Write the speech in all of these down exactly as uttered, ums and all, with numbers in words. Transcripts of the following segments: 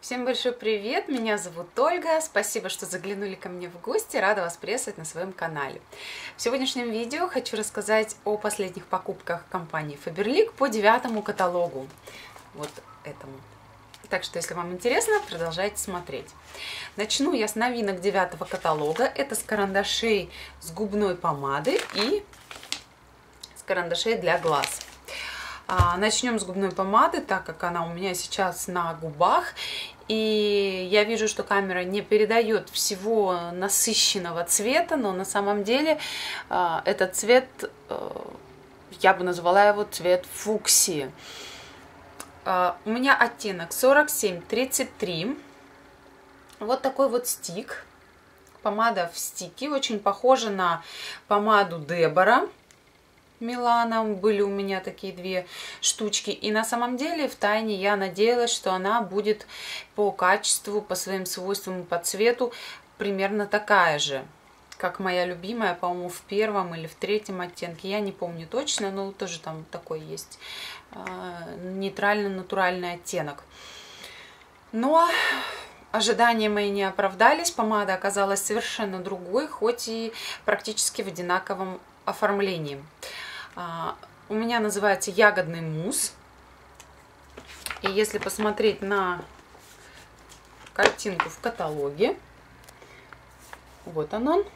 Всем большой привет, меня зовут Ольга, спасибо, что заглянули ко мне в гости, рада вас приветствовать на своем канале. В сегодняшнем видео хочу рассказать о последних покупках компании Faberlic по девятому каталогу, вот этому. Так что, если вам интересно, продолжайте смотреть. Начну я с новинок девятого каталога, это с карандашей с губной помады и с карандашей для глаз. Начнем с губной помады, так как она у меня сейчас на губах. И я вижу, что камера не передает всего насыщенного цвета, но на самом деле этот цвет, я бы назвала его цвет фуксии. У меня оттенок сорок семь тридцать три. Вот такой вот стик. Помада в стике, очень похожа на помаду Дебора Милана, были у меня такие две штучки, и на самом деле втайне я надеялась, что она будет по качеству, по своим свойствам и по цвету примерно такая же, как моя любимая, по-моему, в первом или в третьем оттенке, я не помню точно, но тоже там такой есть нейтрально-натуральный оттенок. Но ожидания мои не оправдались, помада оказалась совершенно другой, хоть и практически в одинаковом оформлении. У меня называется ягодный мусс. И если посмотреть на картинку в каталоге, вот он он.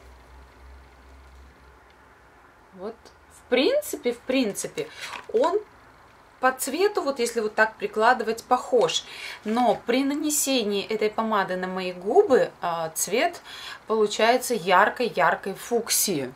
Вот, в принципе, в принципе, он по цвету, вот если вот так прикладывать, похож. Но при нанесении этой помады на мои губы цвет получается яркой-яркой фуксии.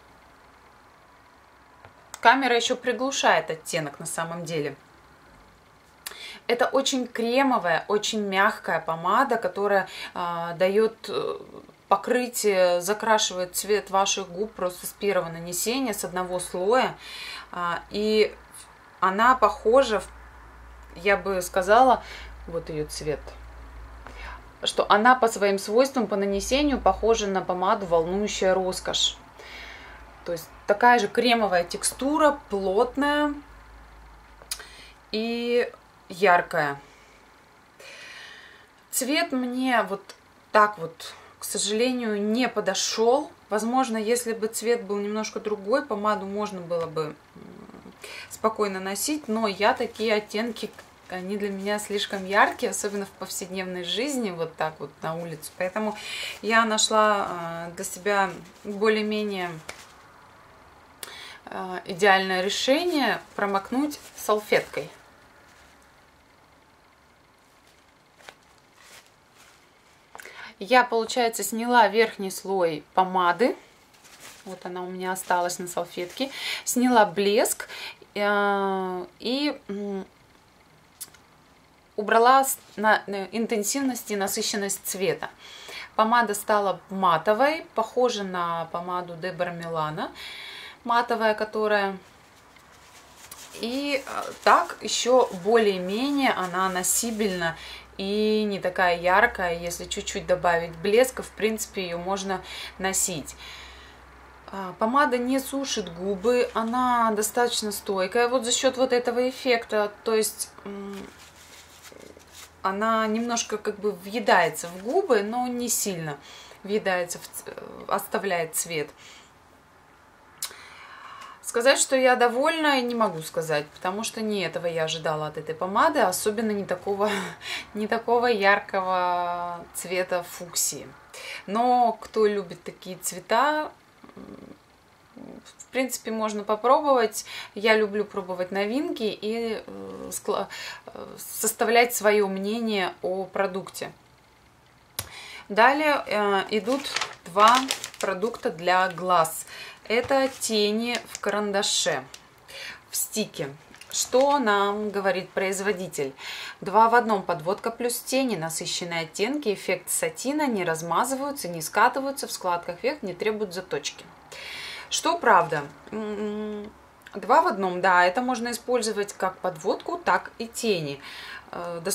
Камера еще приглушает оттенок на самом деле. Это очень кремовая, очень мягкая помада, которая э, дает покрытие, закрашивает цвет ваших губ просто с первого нанесения, с одного слоя. Э, и она похожа, я бы сказала, вот ее цвет, что она по своим свойствам, по нанесению похожа на помаду «Волнующая роскошь». То есть такая же кремовая текстура, плотная и яркая. Цвет мне вот так вот, к сожалению, не подошел. Возможно, если бы цвет был немножко другой, помаду можно было бы спокойно носить, но я такие оттенки, они для меня слишком яркие, особенно в повседневной жизни, вот так вот на улицу. Поэтому я нашла для себя более-менее идеальное решение промокнуть салфеткой. Я, получается, сняла верхний слой помады. Вот она у меня осталась на салфетке. Сняла блеск и убрала на интенсивность и насыщенность цвета. Помада стала матовой, похожа на помаду Дебора Милана. Матовая, которая, и так еще более-менее она носибельна и не такая яркая. Если чуть-чуть добавить блеска, в принципе, ее можно носить. Помада не сушит губы, она достаточно стойкая вот за счет вот этого эффекта, то есть она немножко как бы въедается в губы, но не сильно въедается, оставляет цвет. Сказать, что я довольна, не могу сказать, потому что не этого я ожидала от этой помады, особенно не такого, не такого яркого цвета фуксии. Но кто любит такие цвета, в принципе, можно попробовать. Я люблю пробовать новинки и составлять свое мнение о продукте. Далее э, идут два продукта для глаз. Это тени в карандаше, в стике. Что нам говорит производитель? Два в одном: подводка плюс тени, насыщенные оттенки, эффект сатина, не размазываются, не скатываются, в складках век не требуют заточки. Что правда? Два в одном, да, это можно использовать как подводку, так и тени.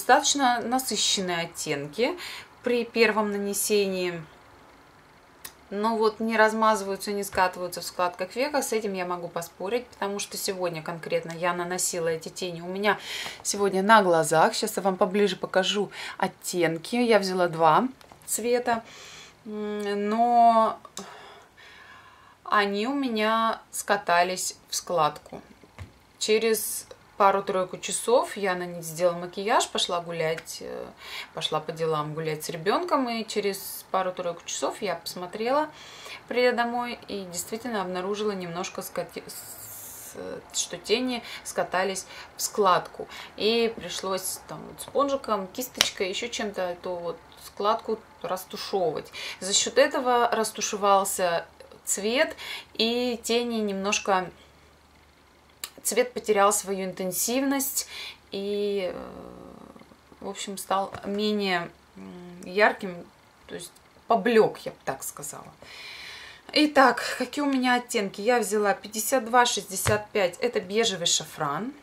Достаточно насыщенные оттенки при первом нанесении. но вот не размазываются, не скатываются в складках века. С этим я могу поспорить, потому что сегодня конкретно я наносила эти тени у меня сегодня на глазах. Сейчас я вам поближе покажу оттенки. Я взяла два цвета, но они у меня скатались в складку. Через пару-тройку часов я на них сделала макияж, пошла гулять, пошла по делам гулять с ребенком, и через пару-тройку часов я посмотрела, придя домой, и действительно обнаружила немножко, скати... что тени скатались в складку. И пришлось там вот спонжиком, кисточкой, еще чем-то эту вот складку растушевывать. За счет этого растушевался цвет, и тени немножко... Цвет потерял свою интенсивность и, в общем, стал менее ярким, то есть поблек, я бы так сказала. Итак, какие у меня оттенки? Я взяла пятьдесят два шестьдесят пять, это бежевый шафран.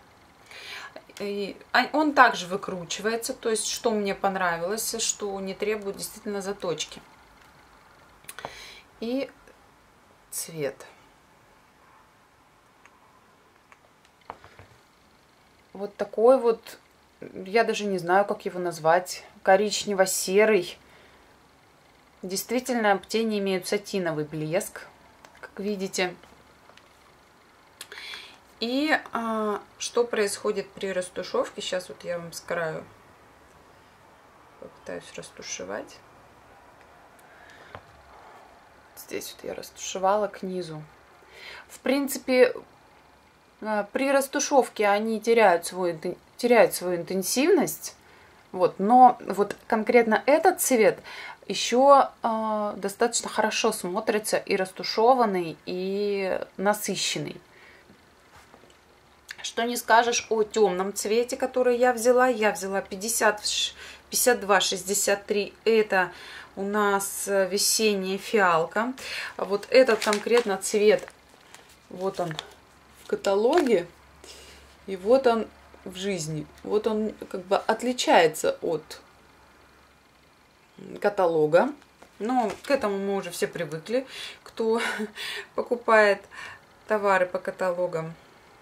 И он также выкручивается, то есть что мне понравилось, что не требует действительно заточки. И цвет. Вот такой вот, я даже не знаю, как его назвать, коричнево-серый. Действительно, тени имеют сатиновый блеск, как видите. И а, что происходит при растушевке? Сейчас вот я вам с краю попытаюсь растушевать. Здесь вот я растушевала к низу. В принципе... При растушевке они теряют свою, теряют свою интенсивность, вот, но вот конкретно этот цвет еще э, достаточно хорошо смотрится и растушеванный, и насыщенный. Что не скажешь о темном цвете, который я взяла. Я взяла пятьдесят, пятьдесят два шестьдесят три, это у нас весенняя фиалка. Вот этот конкретно цвет, вот он каталоге, и вот он в жизни. Вот он как бы отличается от каталога, но к этому мы уже все привыкли, кто покупает товары по каталогам.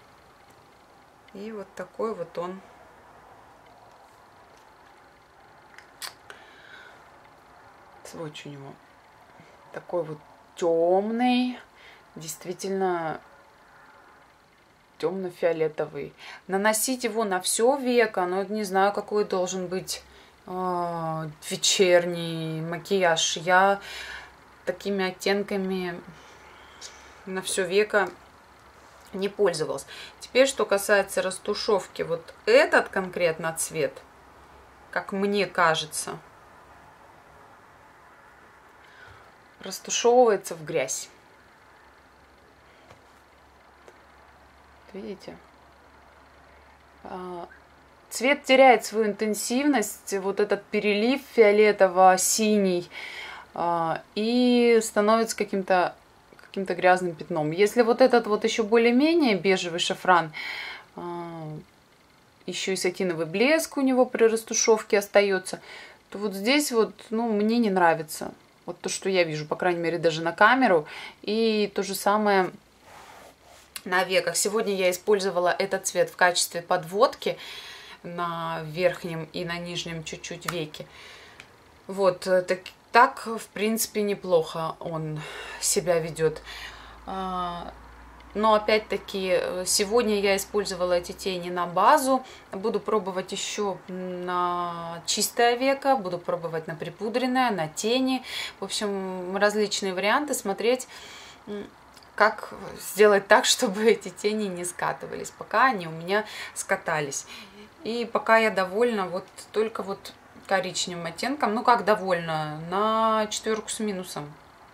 И вот такой вот он. Сводч у него такой вот темный, действительно темно-фиолетовый. Наносить его на все веко, но не знаю, какой должен быть э, вечерний макияж. Я такими оттенками на все веко не пользовалась. Теперь, что касается растушевки, вот этот конкретно цвет, как мне кажется, растушевывается в грязь. Видите? Цвет теряет свою интенсивность, вот этот перелив фиолетово-синий, и становится каким-то каким-то грязным пятном. Если вот этот вот еще более-менее бежевый шафран, еще и сатиновый блеск у него при растушевке остается, то вот здесь вот, ну, мне не нравится. Вот то, что я вижу, по крайней мере, даже на камеру. И то же самое на веках. Сегодня я использовала этот цвет в качестве подводки на верхнем и на нижнем чуть-чуть веке. Вот, так, так, в принципе, неплохо он себя ведет. Но, опять-таки, сегодня я использовала эти тени на базу. Буду пробовать еще на чистое веко, буду пробовать на припудренное, на тени. В общем, различные варианты, смотреть, как сделать так, чтобы эти тени не скатывались, пока они у меня скатались. И пока я довольна вот только вот коричневым оттенком. Ну, как довольна? На четверку с минусом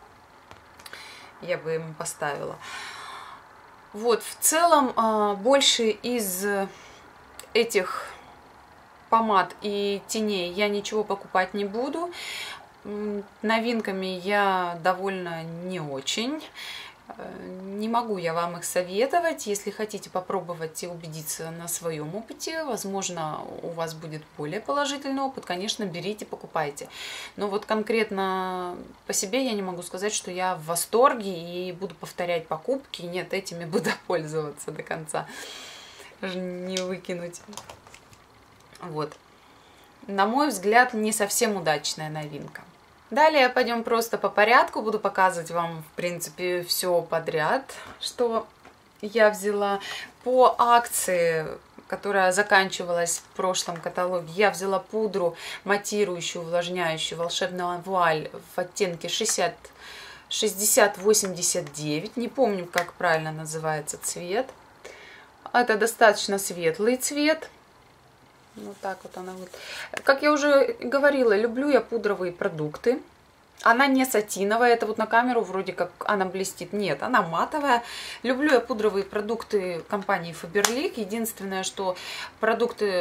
я бы ему поставила. Вот, в целом, больше из этих помад и теней я ничего покупать не буду. Новинками я довольна не очень. Не могу я вам их советовать. Если хотите попробовать и убедиться на своем опыте, возможно, у вас будет более положительный опыт, конечно, берите, покупайте. Но вот конкретно по себе я не могу сказать, что я в восторге и буду повторять покупки. Нет, этими буду пользоваться до конца. Не выкинуть. Вот. На мой взгляд, не совсем удачная новинка. Далее пойдем просто по порядку, буду показывать вам, в принципе, все подряд, что я взяла. По акции, которая заканчивалась в прошлом каталоге, я взяла пудру матирующую, увлажняющую волшебного вуаль в оттенке шестьдесят восемьдесят девять, не помню, как правильно называется цвет. Это достаточно светлый цвет. Вот так вот она вот. Как я уже говорила, люблю я пудровые продукты. Она не сатиновая, это вот на камеру вроде как она блестит. Нет, она матовая. Люблю я пудровые продукты компании Faberlic. Единственное, что продукты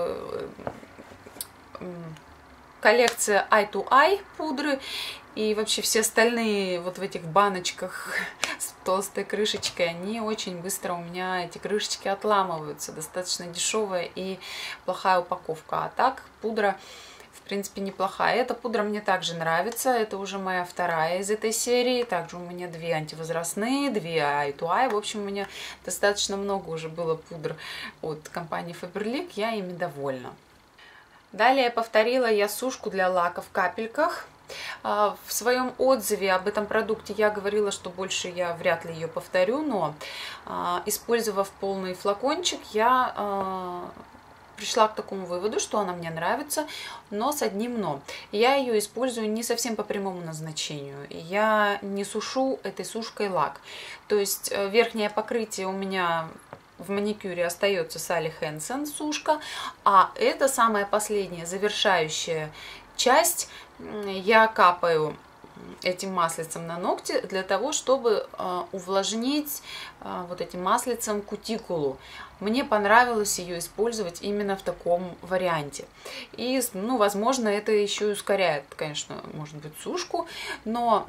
коллекция Eye to Eye пудры и вообще все остальные вот в этих баночках с толстой крышечкой, они очень быстро у меня, эти крышечки, отламываются. Достаточно дешевая и плохая упаковка. А так пудра, в принципе, неплохая. Эта пудра мне также нравится. Это уже моя вторая из этой серии. Также у меня две антивозрастные, две Eye to Eye. В общем, у меня достаточно много уже было пудр от компании Faberlic. Я ими довольна. Далее повторила я сушку для лака в капельках. В своем отзыве об этом продукте я говорила, что больше я вряд ли ее повторю, но использовав полный флакончик, я пришла к такому выводу, что она мне нравится, но с одним но. Я ее использую не совсем по прямому назначению. Я не сушу этой сушкой лак. То есть верхнее покрытие у меня в маникюре остается Sally Hansen сушка, а это самая последняя, завершающая часть. Я капаю этим маслицем на ногти для того, чтобы увлажнить вот этим маслицем кутикулу. Мне понравилось ее использовать именно в таком варианте. И, ну, возможно, это еще и ускоряет, конечно, может быть, сушку, но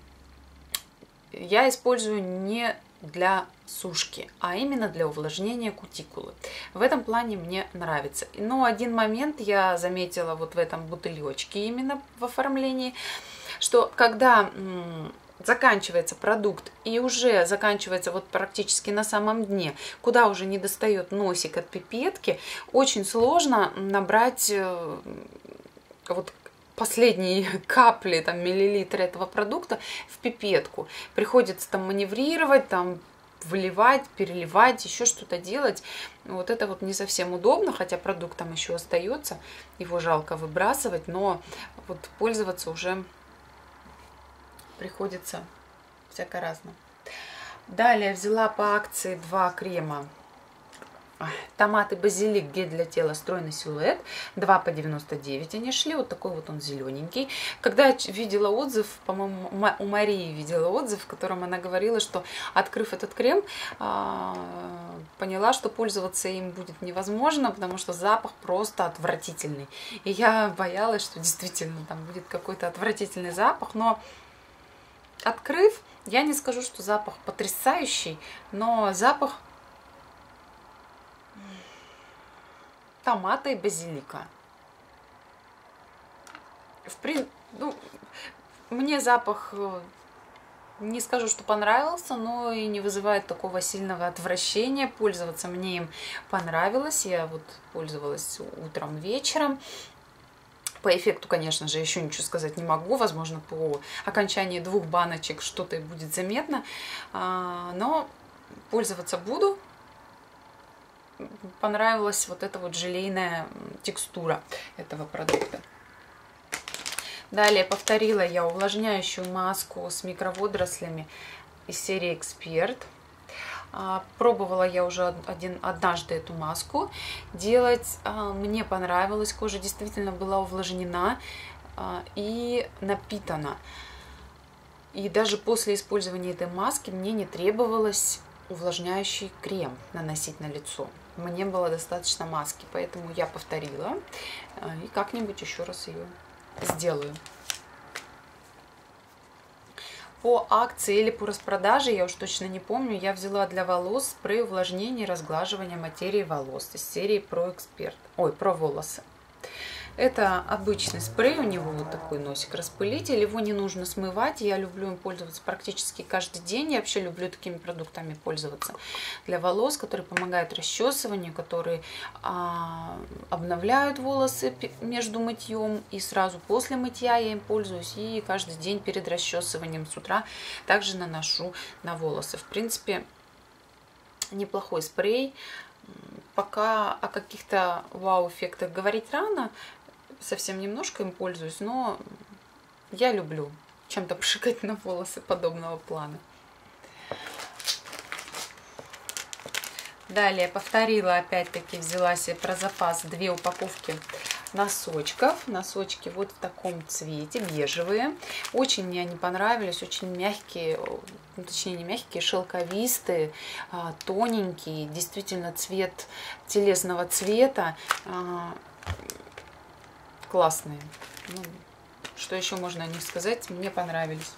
я использую не для сушки, а именно для увлажнения кутикулы. В этом плане мне нравится. Но один момент я заметила вот в этом бутылечке именно в оформлении, что когда заканчивается продукт и уже заканчивается вот практически на самом дне, куда уже не достает носик от пипетки, очень сложно набрать вот последние капли, там, миллилитры этого продукта в пипетку. Приходится там маневрировать, там выливать, переливать, еще что-то делать. Вот это вот не совсем удобно, хотя продукт там еще остается, его жалко выбрасывать, но вот пользоваться уже приходится всяко-разно. Далее взяла по акции два крема. Томат и базилик, гель для тела, стройный силуэт, два по девяносто девять они шли, вот такой вот он зелененький. Когда я видела отзыв, по-моему, у Марии видела отзыв, в котором она говорила, что, открыв этот крем, поняла, что пользоваться им будет невозможно, потому что запах просто отвратительный. И я боялась, что действительно там будет какой-то отвратительный запах, но открыв, я не скажу, что запах потрясающий, но запах томата и базилика. В при... ну, мне запах, не скажу, что понравился, но и не вызывает такого сильного отвращения. Пользоваться мне им понравилось. Я вот пользовалась утром, вечером. По эффекту, конечно же, еще ничего сказать не могу. Возможно, по окончании двух баночек что-то и будет заметно. Но пользоваться буду. Понравилась вот эта вот желейная текстура этого продукта. Далее повторила я увлажняющую маску с микроводорослями из серии Эксперт. Пробовала я уже один, однажды эту маску делать. Мне понравилось. Кожа действительно была увлажнена и напитана. И даже после использования этой маски мне не требовалось увлажняющий крем наносить на лицо. Мне было достаточно маски, поэтому я повторила и как-нибудь еще раз ее сделаю. По акции или по распродаже, я уж точно не помню, я взяла для волос спрей увлажнения и разглаживания материи волос из серии Pro Expert. Ой, про волосы. Это обычный спрей, у него вот такой носик-распылитель, его не нужно смывать, я люблю им пользоваться практически каждый день, я вообще люблю такими продуктами пользоваться для волос, которые помогают расчесыванию, которые а, обновляют волосы между мытьем, и сразу после мытья я им пользуюсь, и каждый день перед расчесыванием с утра также наношу на волосы. В принципе, неплохой спрей. Пока о каких-то вау-эффектах говорить рано, совсем немножко им пользуюсь, но я люблю чем-то пшикать на волосы подобного плана. Далее повторила, опять-таки взяла себе про запас две упаковки носочков. Носочки вот в таком цвете, бежевые. Очень мне они понравились, очень мягкие, ну, точнее не мягкие, шелковистые, тоненькие. Действительно цвет телесного цвета. Классные. Ну, что еще можно о них сказать? Мне понравились.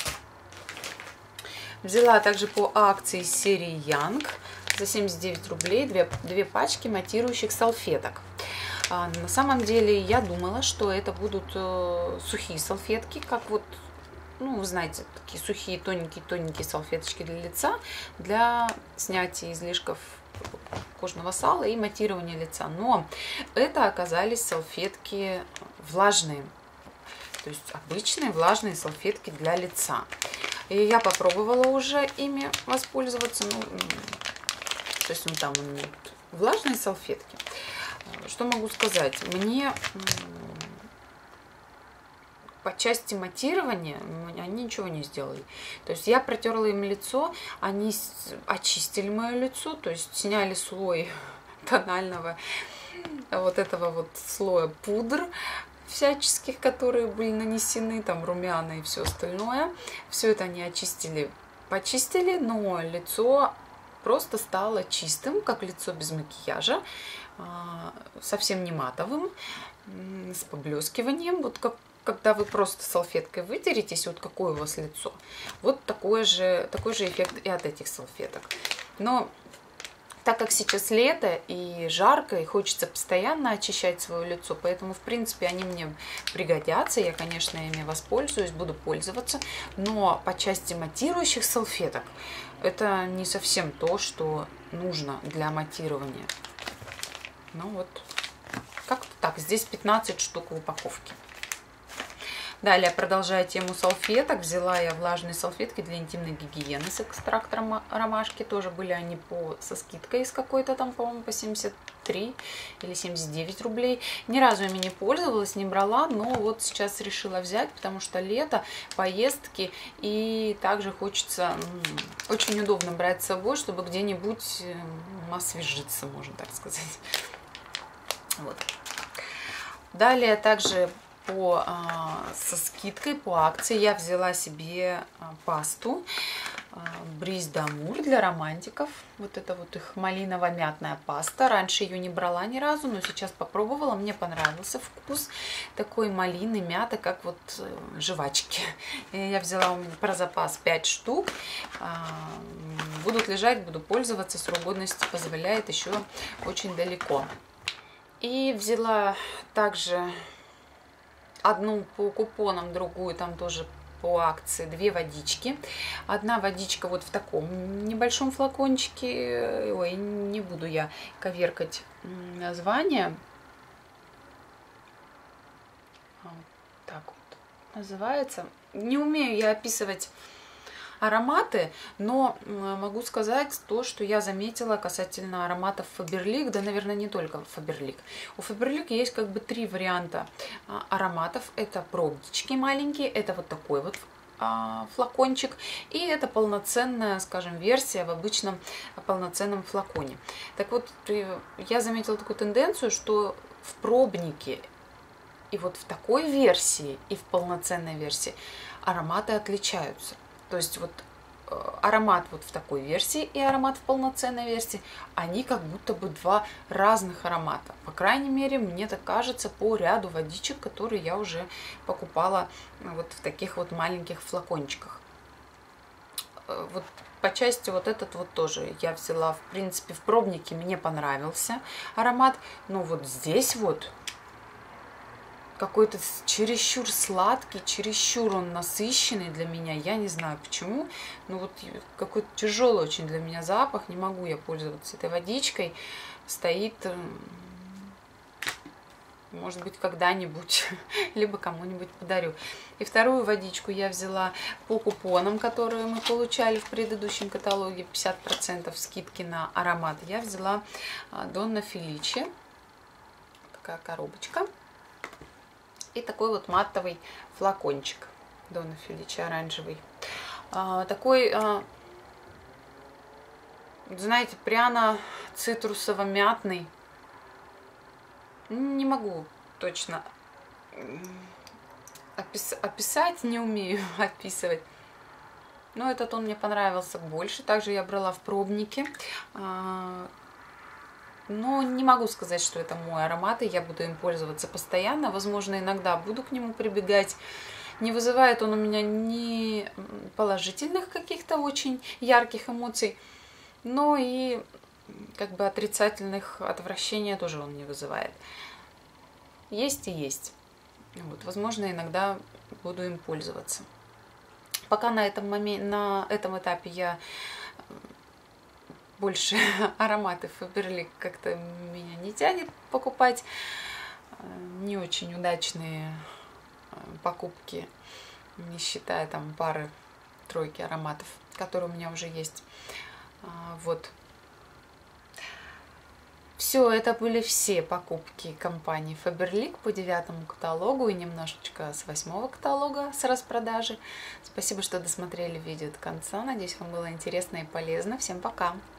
Взяла также по акции из серии Young за семьдесят девять рублей две, две пачки матирующих салфеток. А, на самом деле я думала, что это будут э, сухие салфетки, как вот, ну, вы знаете, такие сухие, тоненькие-тоненькие салфеточки для лица, для снятия излишков кожного сала и матирования лица. Но это оказались салфетки влажные, то есть обычные влажные салфетки для лица. И я попробовала уже ими воспользоваться. Ну, то есть ну, там у меня влажные салфетки. Что могу сказать? Мне по части матирования они ничего не сделали. То есть я протерла им лицо, они очистили мое лицо, то есть сняли слой тонального вот этого вот слоя пудр всяческих, которые были нанесены, там румяна и все остальное. Все это они очистили, почистили, но лицо просто стало чистым, как лицо без макияжа, совсем не матовым, с поблескиванием. Вот как когда вы просто салфеткой вытеретесь, вот какое у вас лицо, вот такой же, такой же эффект и от этих салфеток. Но так как сейчас лето и жарко, и хочется постоянно очищать свое лицо, поэтому, в принципе, они мне пригодятся. Я, конечно, ими воспользуюсь, буду пользоваться. Но по части матирующих салфеток, это не совсем то, что нужно для матирования. Ну вот, как-то так. Здесь пятнадцать штук в упаковке. Далее, продолжая тему салфеток, взяла я влажные салфетки для интимной гигиены с экстрактором ромашки. Тоже были они по, со скидкой из какой-то там, по-моему, по семьдесят три или семьдесят девять рублей. Ни разу ими не пользовалась, не брала, но вот сейчас решила взять, потому что лето, поездки, и также хочется, очень удобно брать с собой, чтобы где-нибудь освежиться, можно так сказать. Вот. Далее также по, а, со скидкой по акции я взяла себе а, пасту а, Brise d'Amour для романтиков. Вот это вот их малиново-мятная паста. Раньше ее не брала ни разу, но сейчас попробовала. Мне понравился вкус такой малины, мяты, как вот э, жвачки. Я взяла у меня про запас пять штук. А, будут лежать, буду пользоваться. Срок годности позволяет еще очень далеко. И взяла также одну по купонам, другую там тоже по акции, две водички. Одна водичка вот в таком небольшом флакончике. Ой, не буду я коверкать название. Вот так вот называется. Не умею я описывать ароматы, но могу сказать то, что я заметила касательно ароматов Faberlic, да, наверное, не только Faberlic. У Faberlic есть как бы три варианта ароматов. Это пробнички маленькие, это вот такой вот флакончик, и это полноценная, скажем, версия в обычном полноценном флаконе. Так вот, я заметила такую тенденцию, что в пробнике и вот в такой версии, и в полноценной версии ароматы отличаются. То есть вот аромат вот в такой версии и аромат в полноценной версии, они как будто бы два разных аромата. По крайней мере, мне так кажется по ряду водичек, которые я уже покупала вот в таких вот маленьких флакончиках. вот по части вот этот вот тоже я взяла, в принципе, в пробнике мне понравился аромат. Но вот здесь вот какой-то чересчур сладкий, чересчур он насыщенный для меня. Я не знаю почему, но вот какой-то тяжелый очень для меня запах. Не могу я пользоваться этой водичкой. Стоит, может быть, когда-нибудь, либо кому-нибудь подарю. И вторую водичку я взяла по купонам, которые мы получали в предыдущем каталоге, пятьдесят процентов скидки на аромат. Я взяла Донна Феличи, такая коробочка. И такой вот матовый флакончик Донна Феличи оранжевый. А, такой, а, знаете, пряно-цитрусово-мятный. Не могу точно опис описать, не умею описывать. Но этот он мне понравился больше. Также я брала в пробнике. А, но не могу сказать, что это мой аромат, и я буду им пользоваться постоянно. Возможно, иногда буду к нему прибегать. Не вызывает он у меня ни положительных каких-то очень ярких эмоций, но и как бы отрицательных, отвращения тоже он не вызывает. Есть и есть. Вот, возможно, иногда буду им пользоваться. Пока на этом моменте, на этом этапе я больше ароматы Faberlic как-то меня не тянет покупать. Не очень удачные покупки, не считая там пары-тройки ароматов, которые у меня уже есть. Вот. Все, это были все покупки компании Faberlic по девятому каталогу и немножечко с восьмого каталога с распродажи. Спасибо, что досмотрели видео до конца. Надеюсь, вам было интересно и полезно. Всем пока!